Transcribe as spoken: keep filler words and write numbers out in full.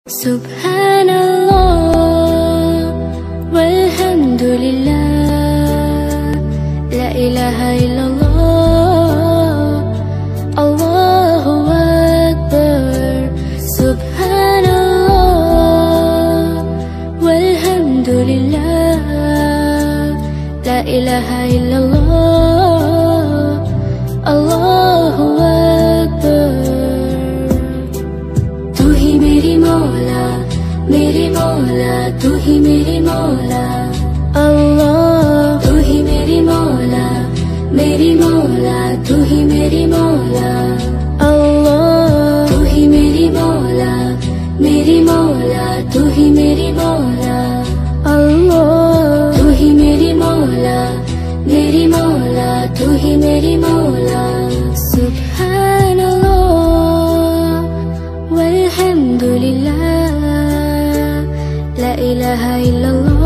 Subhanallah walhamdulillah, la ilaha illallah, Allahu Akbar. Subhanallah walhamdulillah, la ilaha illallah, Allahu Akbar. तू ही मेरी मौला, मेरी मौला, तू ही मेरी मौला, अल्लाह। तू ही मेरी मौला, मेरी मौला, तू ही मेरी मौला, अल्लाह। तू ही मेरी मौला, मेरी मौला, तू ही मेरी मौला, अल्लाह। तू ही मेरी मौला, मेरी मौला, तू ही मेरी मौला। सुब्हानल्लाह walhamdulillah, la ilaha illallah.